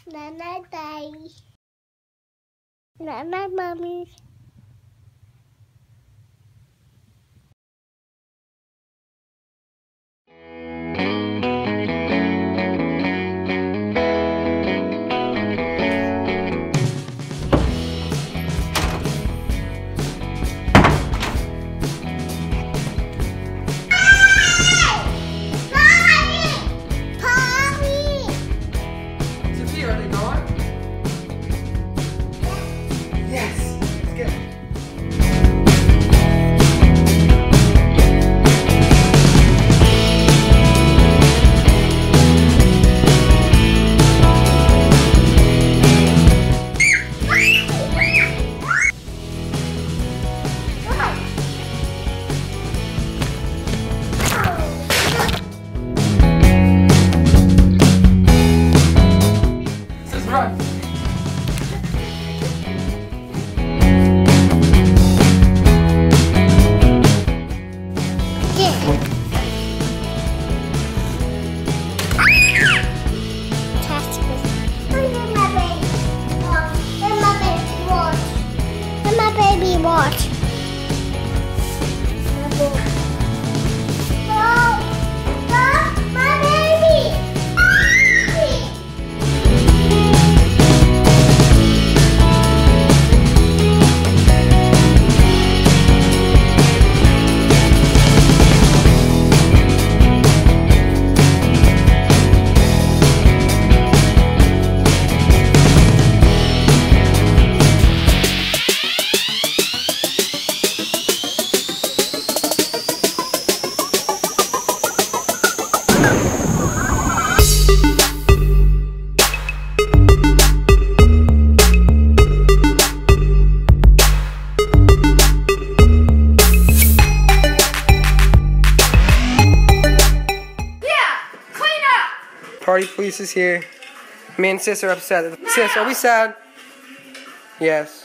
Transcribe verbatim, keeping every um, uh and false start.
Night night, daddy. Night night, mommy. Watch. Oh, oh, my baby. Party police is here. Me and sis are upset. Sis, are we sad? Yes.